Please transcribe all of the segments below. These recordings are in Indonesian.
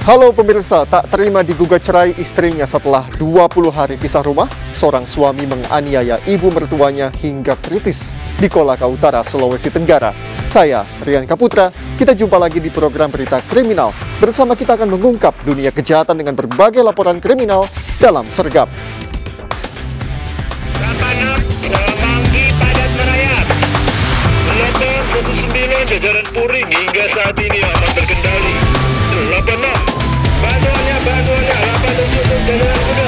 Halo pemirsa, tak terima digugat cerai istrinya setelah 20 hari pisah rumah, seorang suami menganiaya ibu mertuanya hingga kritis di Kolaka Utara, Sulawesi Tenggara. Saya, Rian Kaputra, kita jumpa lagi di program Berita Kriminal. Bersama kita akan mengungkap dunia kejahatan dengan berbagai laporan kriminal dalam Sergap. Jajaran Puring hingga saat ini aman terkendali. 86 bantuannya 87 jajaran kuda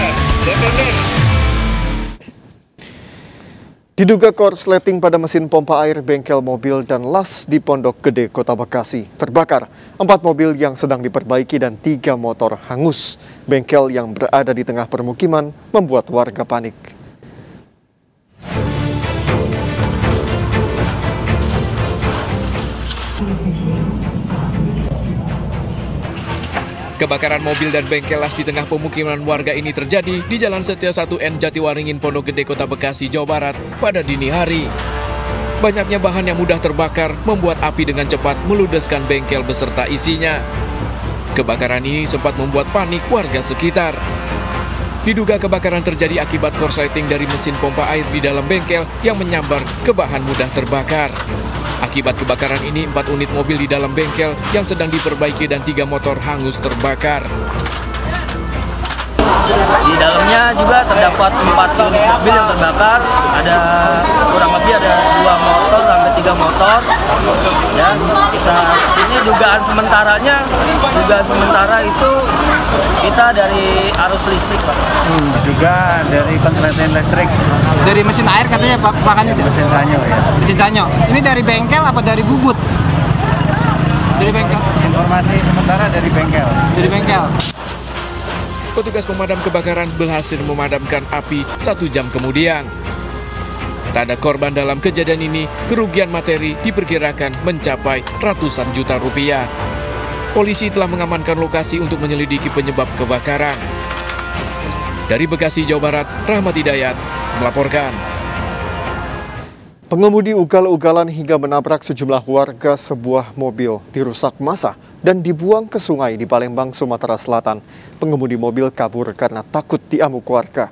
86. Diduga korsleting pada mesin pompa air bengkel mobil dan las di Pondok Gede, Kota Bekasi terbakar. 4 mobil yang sedang diperbaiki dan 3 motor hangus. Bengkel yang berada di tengah permukiman membuat warga panik. Kebakaran mobil dan bengkel las di tengah pemukiman warga ini terjadi di Jalan Setia 1N Jatiwaringin, Pondok Gede, Kota Bekasi, Jawa Barat pada dini hari. Banyaknya bahan yang mudah terbakar membuat api dengan cepat meludeskan bengkel beserta isinya. Kebakaran ini sempat membuat panik warga sekitar. Diduga kebakaran terjadi akibat korsleting dari mesin pompa air di dalam bengkel yang menyambar ke bahan mudah terbakar. Akibat kebakaran ini, 4 unit mobil di dalam bengkel yang sedang diperbaiki dan 3 motor hangus terbakar. Di dalamnya juga terdapat 4 unit mobil yang terbakar, ada kurang lebih ada 2 motor sampai 3 motor. Ya, ini dugaan sementara itu kita dari arus listrik, Pak. Juga dari korsleting listrik. Dari mesin air katanya Pak, makanya mesin sanyo ya. Mesin sanyo. Ini dari bengkel apa dari bubut? Dari bengkel. Informasi sementara dari bengkel. Dari bengkel. Petugas pemadam kebakaran berhasil memadamkan api 1 jam kemudian. Tak ada korban dalam kejadian ini, kerugian materi diperkirakan mencapai ratusan juta rupiah. Polisi telah mengamankan lokasi untuk menyelidiki penyebab kebakaran. Dari Bekasi, Jawa Barat, Rahmat Hidayat melaporkan. Pengemudi ugal-ugalan hingga menabrak sejumlah warga sebuah mobil dirusak massa dan dibuang ke sungai di Palembang, Sumatera Selatan. Pengemudi mobil kabur karena takut diamuk warga.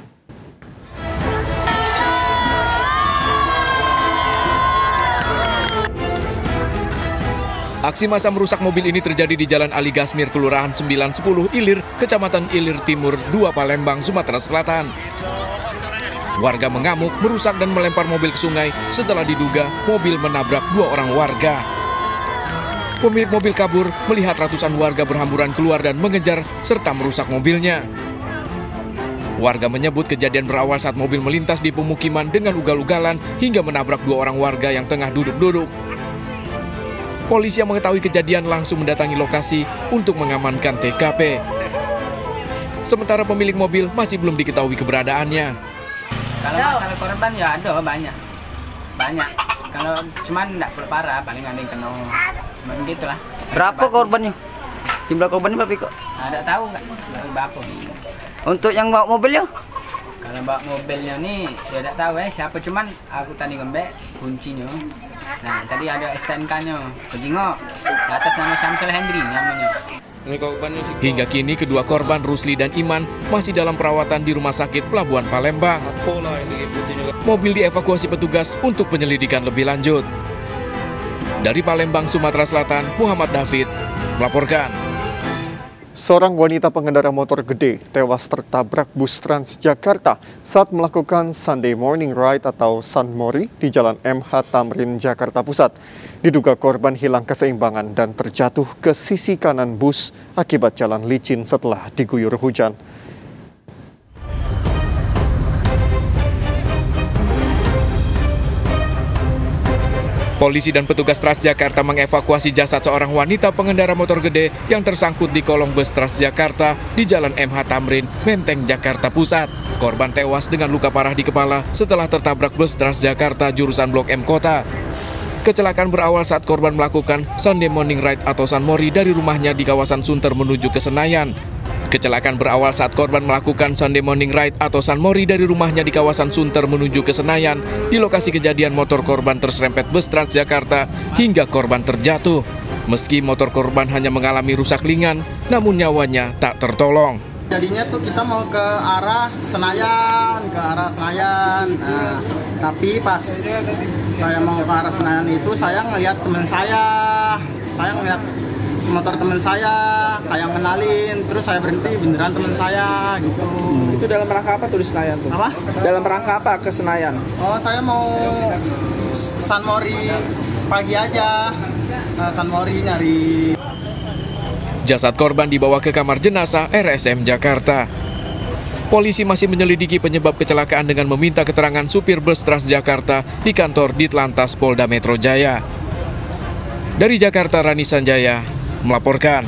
Aksi massa merusak mobil ini terjadi di Jalan Ali Gasmir, Kelurahan 910 Ilir, Kecamatan Ilir Timur 2, Palembang, Sumatera Selatan. Warga mengamuk, merusak dan melempar mobil ke sungai setelah diduga mobil menabrak 2 orang warga. Pemilik mobil kabur melihat ratusan warga berhamburan keluar dan mengejar serta merusak mobilnya. Warga menyebut kejadian berawal saat mobil melintas di pemukiman dengan ugal-ugalan hingga menabrak 2 orang warga yang tengah duduk-duduk. Polisi yang mengetahui kejadian langsung mendatangi lokasi untuk mengamankan TKP. Sementara pemilik mobil masih belum diketahui keberadaannya. Kalau masalah korban ya ada banyak. Kalau cuman enggak parah, paling ada yang kena. Begitulah. Berapa korbannya? Jumlah korbannya berapa kok? Ada tahu nggak? Berapa? Untuk yang bawa mobilnya? Kalau bawa mobilnya nih, ya tidak tahu siapa, cuman aku tadi ngembek kuncinya. Nah, tadi ada STNK-nya, kejengok, di atas nama Syamsul Hendri namanya. Hingga kini kedua korban Rusli dan Iman masih dalam perawatan di Rumah Sakit Pelabuhan Palembang. Mobil dievakuasi petugas untuk penyelidikan lebih lanjut. Dari Palembang, Sumatera Selatan, Muhammad David melaporkan. Seorang wanita pengendara motor gede tewas tertabrak bus Transjakarta saat melakukan Sunday Morning Ride atau Sunmori di Jalan MH Tamrin, Jakarta Pusat. Diduga korban hilang keseimbangan dan terjatuh ke sisi kanan bus akibat jalan licin setelah diguyur hujan. Polisi dan petugas Transjakarta mengevakuasi jasad seorang wanita pengendara motor gede yang tersangkut di kolong bus Transjakarta di Jalan MH Tamrin, Menteng, Jakarta Pusat. Korban tewas dengan luka parah di kepala setelah tertabrak bus Transjakarta jurusan Blok M Kota. Kecelakaan berawal saat korban melakukan Sunday Morning Ride atau Sunmori dari rumahnya di kawasan Sunter menuju ke Senayan. Kecelakaan berawal saat korban melakukan Sunday Morning Ride atau Sunmori dari rumahnya di kawasan Sunter menuju ke Senayan. Di lokasi kejadian motor korban terserempet bus Transjakarta hingga korban terjatuh. Meski motor korban hanya mengalami rusak ringan, namun nyawanya tak tertolong. Jadinya tuh kita mau ke arah Senayan. Nah, tapi pas saya mau ke arah Senayan itu saya ngeliat teman saya. Saya ngeliat motor teman saya, kayak kenalin, terus saya berhenti, beneran teman saya gitu. Itu dalam rangka apa tuh di Senayan tuh? Apa? Dalam rangka apa ke Senayan? Oh, saya mau San Mori pagi aja. San Mori nyari. Jasad korban dibawa ke kamar jenazah RSM Jakarta. Polisi masih menyelidiki penyebab kecelakaan dengan meminta keterangan supir bus Transjakarta di kantor Ditlantas Polda Metro Jaya. Dari Jakarta, Rani Sanjaya melaporkan.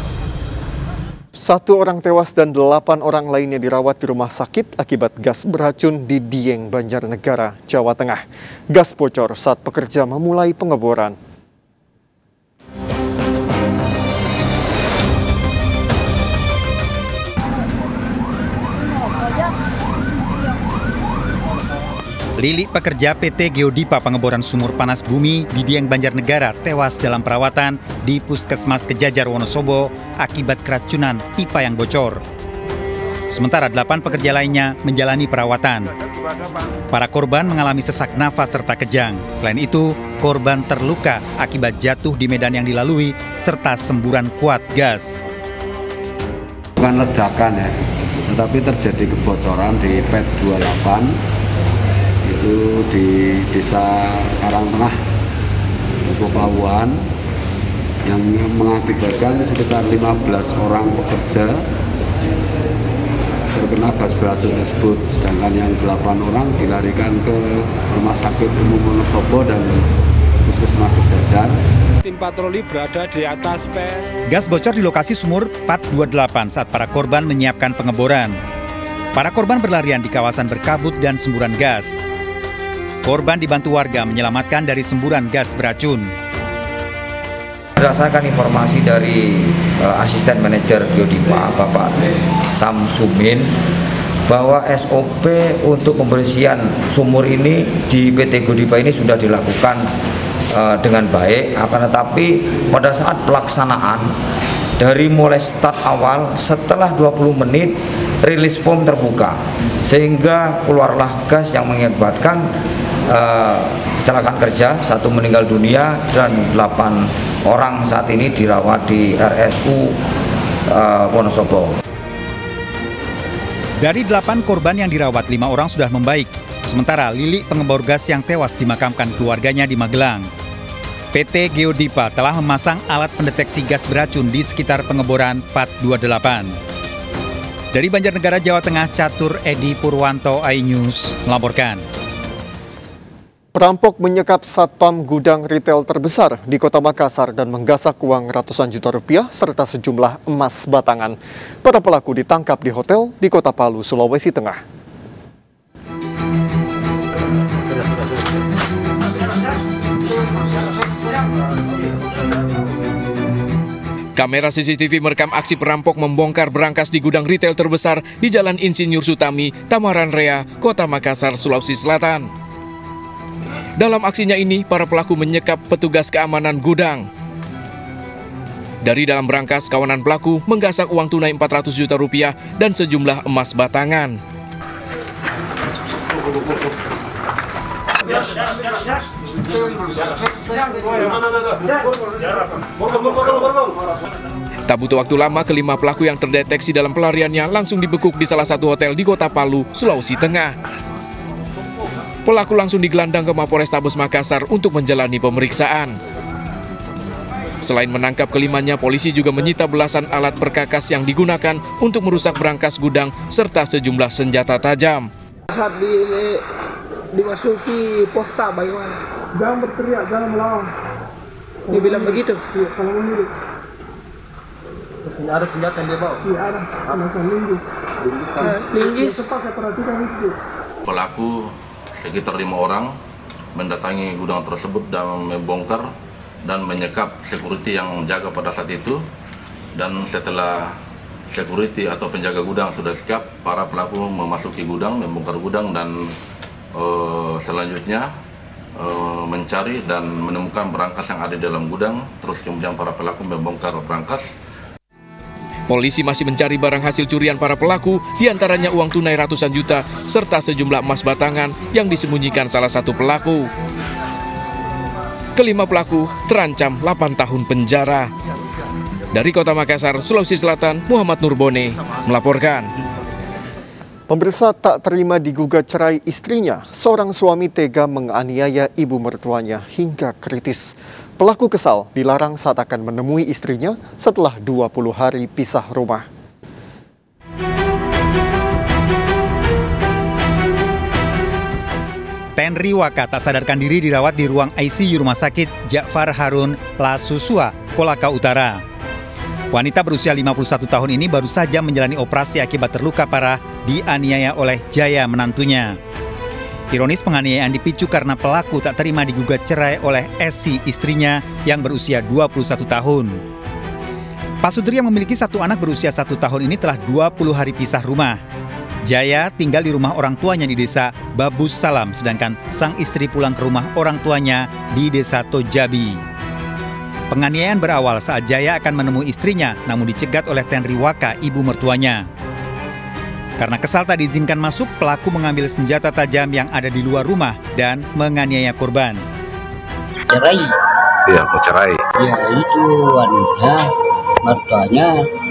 1 orang tewas dan 8 orang lainnya dirawat di rumah sakit akibat gas beracun di Dieng, Banjarnegara, Jawa Tengah. Gas bocor saat pekerja memulai pengeboran. Lili, pekerja PT Geodipa pengeboran sumur panas bumi di Dieng, Banjarnegara, tewas dalam perawatan di Puskesmas Kejajar, Wonosobo akibat keracunan pipa yang bocor. Sementara 8 pekerja lainnya menjalani perawatan. Para korban mengalami sesak nafas serta kejang. Selain itu, korban terluka akibat jatuh di medan yang dilalui serta semburan kuat gas. Bukan ledakan ya, tetapi terjadi kebocoran di PET 28. Itu di Desa Karangtengah, Pawuan, yang mengakibatkan sekitar 15 orang pekerja terkena gas beracun tersebut, sedangkan yang 8 orang dilarikan ke Rumah Sakit Umum Wonosobo dan Puskesmas Kejajar. Tim patroli berada di atas PET. Gas bocor di lokasi sumur 428 saat para korban menyiapkan pengeboran. Para korban berlarian di kawasan berkabut dan semburan gas. Korban dibantu warga menyelamatkan dari semburan gas beracun. Berdasarkan informasi dari Asisten Manajer Geodipa, Bapak Samsumin, bahwa SOP untuk pembersihan sumur ini di PT Geodipa ini sudah dilakukan dengan baik, akan tetapi pada saat pelaksanaan, dari mulai start awal, setelah 20 menit, rilis pom terbuka, sehingga keluarlah gas yang mengakibatkan kecelakaan kerja, 1 meninggal dunia dan 8 orang saat ini dirawat di RSU Wonosobo. Dari 8 korban yang dirawat, 5 orang sudah membaik. Sementara Lili, pengebor gas yang tewas, dimakamkan keluarganya di Magelang. PT Geodipa telah memasang alat pendeteksi gas beracun di sekitar pengeboran 428. Dari Banjarnegara, Jawa Tengah, Catur Edi Purwanto, iNews melaporkan. Perampok menyekap satpam gudang retail terbesar di Kota Makassar dan menggasak uang ratusan juta rupiah serta sejumlah emas batangan. Para pelaku ditangkap di hotel di Kota Palu, Sulawesi Tengah. Kamera CCTV merekam aksi perampok membongkar berangkas di gudang retail terbesar di Jalan Insinyur Sutami, Tamaran Rea, Kota Makassar, Sulawesi Selatan. Dalam aksinya ini, para pelaku menyekap petugas keamanan gudang. Dari dalam berangkas, kawanan pelaku menggasak uang tunai 400 juta rupiah dan sejumlah emas batangan. Tak butuh waktu lama, kelima pelaku yang terdeteksi dalam pelariannya langsung dibekuk di salah satu hotel di Kota Palu, Sulawesi Tengah. Pelaku langsung digelandang ke Mapolrestabes Makassar untuk menjalani pemeriksaan. Selain menangkap kelimanya, polisi juga menyita belasan alat perkakas yang digunakan untuk merusak berangkas gudang serta sejumlah senjata tajam. Saat dimasuki posta bagaimana? Jangan berteriak, jangan melawan. Dia bilang begitu? Iya, kalau menurut. Ada senjata yang dia bawa? Iya, ada. Semacam linggis. Linggis? Cepat saya perhatikan itu. Pelaku sekitar 5 orang mendatangi gudang tersebut dan membongkar dan menyekap security yang jaga pada saat itu. Dan setelah security atau penjaga gudang sudah siap, para pelaku memasuki gudang, membongkar gudang, dan selanjutnya mencari dan menemukan berangkas yang ada di dalam gudang, terus kemudian para pelaku membongkar berangkas. Polisi masih mencari barang hasil curian para pelaku, diantaranya uang tunai ratusan juta, serta sejumlah emas batangan yang disembunyikan salah satu pelaku. Kelima pelaku terancam 8 tahun penjara. Dari Kota Makassar, Sulawesi Selatan, Muhammad Nurbone melaporkan. Pemirsa, tak terima digugat cerai istrinya, seorang suami tega menganiaya ibu mertuanya hingga kritis. Pelaku kesal dilarang saat akan menemui istrinya setelah 20 hari pisah rumah. Tenri Waka tak sadarkan diri dirawat di ruang ICU Rumah Sakit Ja'far Harun Lasusua, Kolaka Utara. Wanita berusia 51 tahun ini baru saja menjalani operasi akibat terluka parah dianiaya oleh Jaya menantunya. Ironis, penganiayaan dipicu karena pelaku tak terima digugat cerai oleh Esi, istrinya yang berusia 21 tahun. Pasutri yang memiliki satu anak berusia 1 tahun ini telah 20 hari pisah rumah. Jaya tinggal di rumah orang tuanya di desa Babus Salam, sedangkan sang istri pulang ke rumah orang tuanya di desa Tojabi. Penganiayaan berawal saat Jaya akan menemui istrinya, namun dicegat oleh Tenri Waka, ibu mertuanya. Karena kesal tak diizinkan masuk, pelaku mengambil senjata tajam yang ada di luar rumah dan menganiaya korban. Cerai. Iya, mau cerai. Ya itu wanita, mertuanya.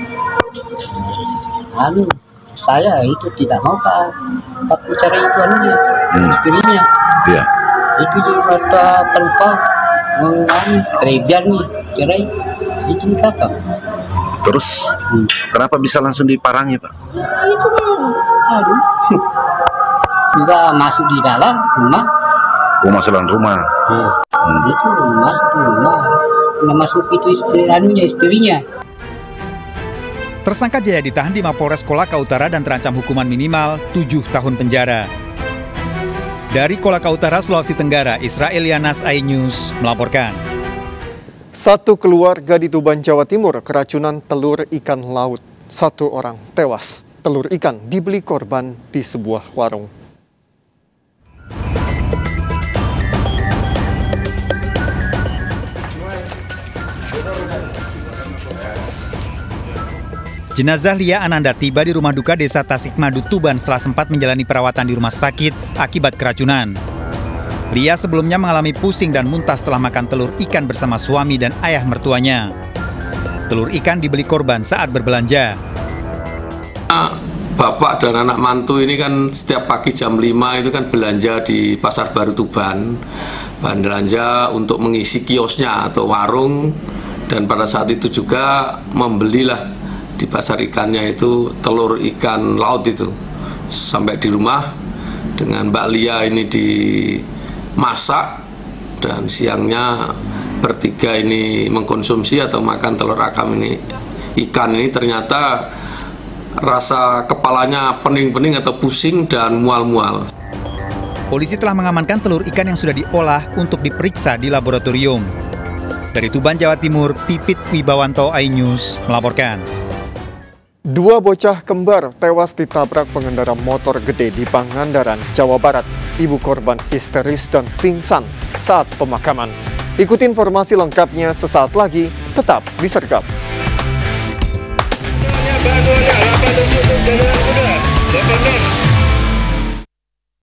Saya itu tidak mau Pak. Tapi cerai itu anunya, istrinya. Iya. Itu di mertua pelupa. Kerja nih, cerai, itu kakak. Terus, kenapa bisa langsung diparangi, Pak? Itu aduh, bisa masuk di dalam rumah. Oh, masuk dalam rumah. Itu masuk di rumah, nggak masuk itu istrinya. Tersangka Jaya ditahan di Mapolres Kolaka Utara dan terancam hukuman minimal 7 tahun penjara. Dari Kolaka Utara, Sulawesi Tenggara, Israel Yanas, iNews melaporkan. Satu keluarga di Tuban, Jawa Timur keracunan telur ikan laut. 1 orang tewas. Telur ikan dibeli korban di sebuah warung. Jenazah Lia Ananda tiba di rumah duka desa Tasikmadu, Tuban setelah sempat menjalani perawatan di rumah sakit akibat keracunan. Lia sebelumnya mengalami pusing dan muntah setelah makan telur ikan bersama suami dan ayah mertuanya. Telur ikan dibeli korban saat berbelanja. Bapak dan anak mantu ini kan setiap pagi jam 5 itu kan belanja di Pasar Baru Tuban. Belanja untuk mengisi kiosnya atau warung, dan pada saat itu juga membelilah di pasar ikannya itu telur ikan laut itu. Sampai di rumah dengan Mbak Lia ini dimasak, dan siangnya bertiga ini mengkonsumsi atau makan telur ikan ini ternyata rasa kepalanya pening-pening atau pusing dan mual-mual. Polisi telah mengamankan telur ikan yang sudah diolah untuk diperiksa di laboratorium. Dari Tuban, Jawa Timur, Pipit Wibawanto, iNews melaporkan. 2 bocah kembar tewas ditabrak pengendara motor gede di Pangandaran, Jawa Barat. Ibu korban histeris dan pingsan saat pemakaman. Ikuti informasi lengkapnya sesaat lagi, tetap di Sergap.